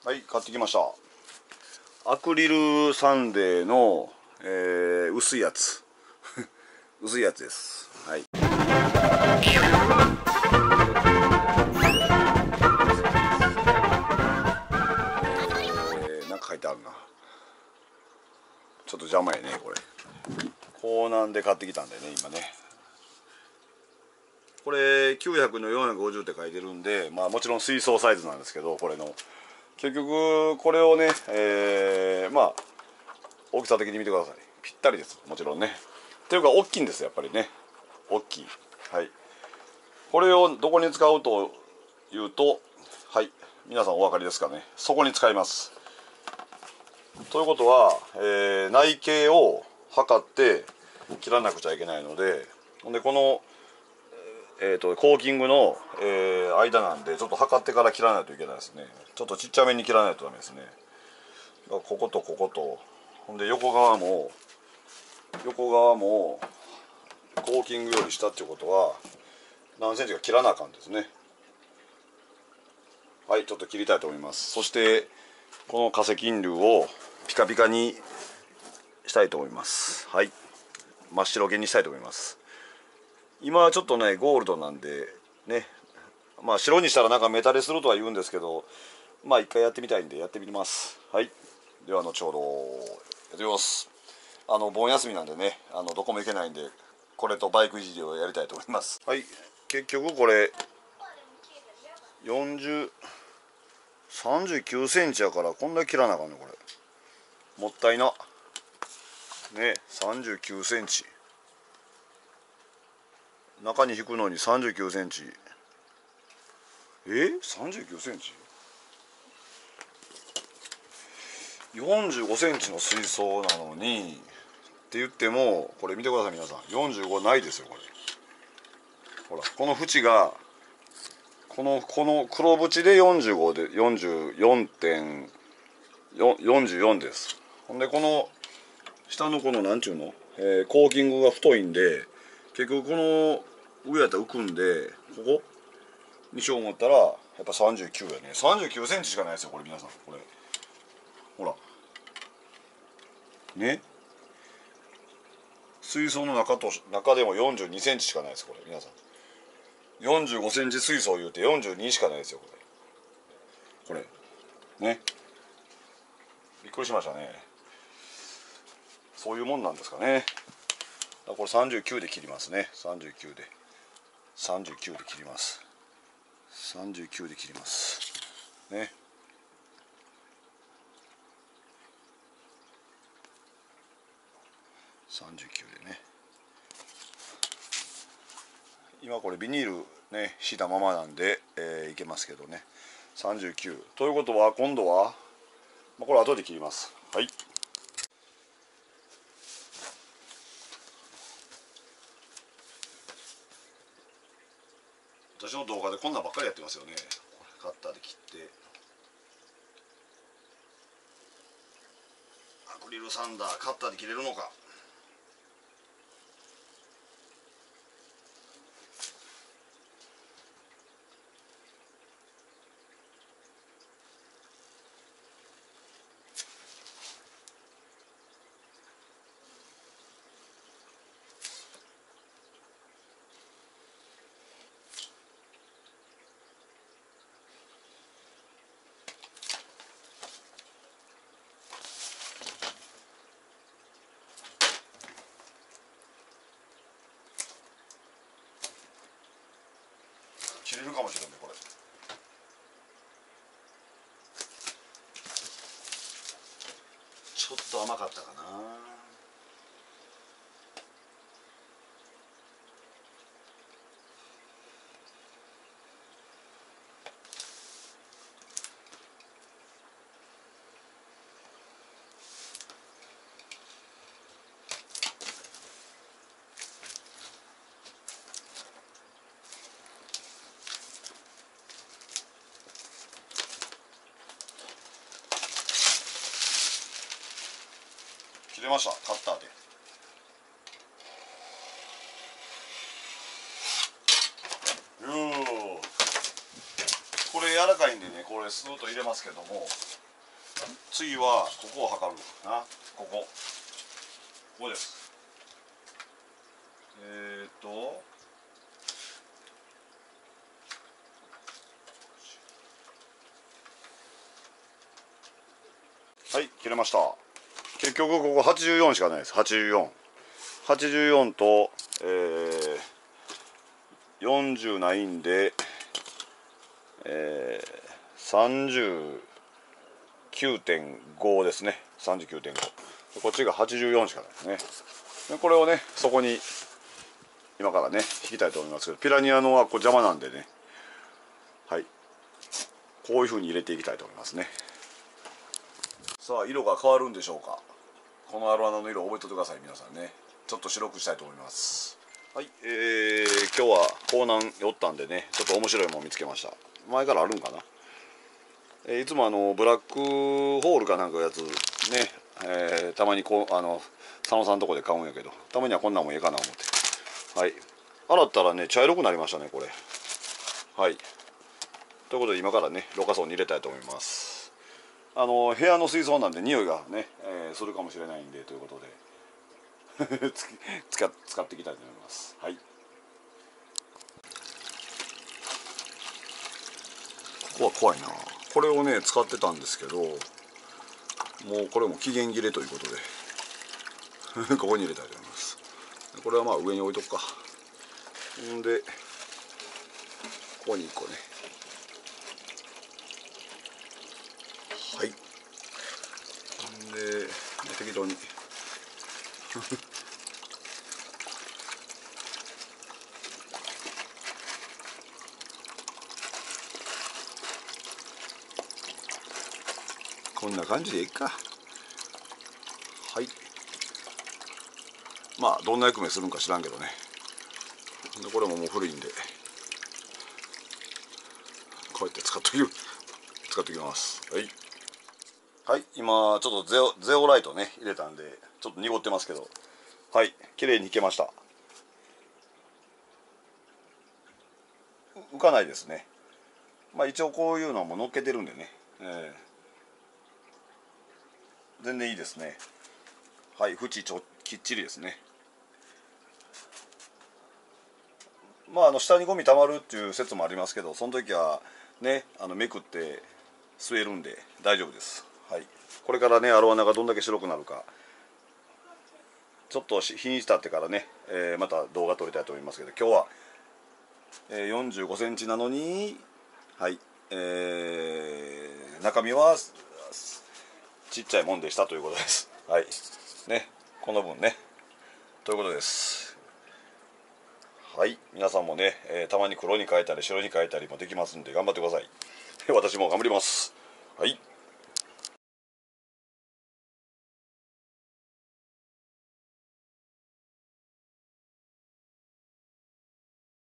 はい、買ってきました。アクリルサンデーの、薄いやつ薄いやつです。はい。なんか書いてあるな。ちょっと邪魔やねこれ。港南で買ってきたんだよね今ね。これ900の450って書いてるんで、まあもちろん水槽サイズなんですけど、これの結局これをね、まあ大きさ的に見てください。ぴったりです、もちろんね。っていうか大きいんですやっぱりね。大きい。はい。これをどこに使うというと、はい、皆さんお分かりですかね。そこに使います。ということは、内径を測って切らなくちゃいけないので、この、コーキングの、間なんでちょっと測ってから切らないといけないですね。ちょっとちっちゃめに切らないとダメですね。こことここと、ほんで横側もコーキングより下っていうことは何センチか切らなあかんですね。はい、ちょっと切りたいと思います。そしてこの化石粒をピカピカにしたいと思います。はい、真っ白けにしたいと思います。今はちょっとねゴールドなんでね、まあ白にしたらなんかメタレするとは言うんですけど、まあ一回やってみたいんでやってみます。はい、では後ほどやってみます。盆休みなんでね、どこも行けないんでこれとバイクいじりをやりたいと思います。はい、結局これ39センチやからこんだけ切らなあかんねこれ。もったいなね。39センチ、中に引くのに39センチ、39センチ、45センチの水槽なのにって言っても、これ見てください皆さん、45ないですよこれ。ほらこの縁がこの黒縁で45で 44.44 です。ほんでこの下のこのなんちゅうの、コーキングが太いんで結局この上やったら浮くんで、ここにしよう思ったらやっぱ39やね。39センチしかないですよこれ皆さん。これほらね、水槽の中でも42センチしかないですこれ皆さん。45センチ水槽言うて42しかないですよこれね。びっくりしましたね。そういうもんなんですかね。これ39で切りますね。39で切ります。39で切りますね。39でね。今これビニールね敷いたままなんで、いけますけどね。39ということは今度は、これ後で切ります。はい。私の動画でこんなんばっかりやってますよね。カッターで切ってアクリルサンダーカッターで切れるのか。切れるかもしれんねこれ。ちょっと甘かったかな。切れましたカッターで。これや柔らかいんでね、これスーッと入れますけども、次はここを測るな。ここです。はい、切れました。結局ここ84しかないです。84と、40ないんで、39.5 ですね。39.5。こっちが84しかないですね。でこれをね、そこに今からね引きたいと思いますけど、ピラニアの輪っこ邪魔なんでね、はい、こういう風に入れていきたいと思いますね。さあ、色が変わるんでしょうか。このアロワナの色覚えておいてください、皆さんね。ちょっと白くしたいと思います。はい、今日は港南寄ったんでね、ちょっと面白いもの見つけました。前からあるんかな。いつもブラックホールかなんかやつね、たまにこう佐野さんのとこで買うんやけど、たまにはこんなんもええかな思って、はい、洗ったらね茶色くなりましたね、これ。はい、ということで今からねろ過槽に入れたいと思います。部屋の水槽なんで匂いがね、するかもしれないんで、ということで使っていきたいと思います。はい、ここは怖いな。これをね使ってたんですけど、もうこれも期限切れということでここに入れたいと思います。これはまあ上に置いとくか。んでここに1個ね。はい。で適当にこんな感じでいいか。はい、まあどんな役目するんか知らんけどね。でこれももう古いんでこうやって使っときます。はい、はい、今ちょっとゼオライトね入れたんでちょっと濁ってますけど、はい、綺麗にいけました。浮かないですね。まあ一応こういうのも乗っけてるんでね、全然いいですね。はい、縁きっちりですね。まあ下にゴミたまるっていう説もありますけど、その時はねめくって吸えるんで大丈夫です。はい、これからねアロワナがどんだけ白くなるか、ちょっと日にち経ってからね、また動画撮りたいと思いますけど、今日は、45センチなのに、はい、中身はちっちゃいもんでしたということです。はいね、この分ねということです。はい、皆さんもね、たまに黒に変えたり白に変えたりもできますんで頑張ってください。私も頑張ります。はい。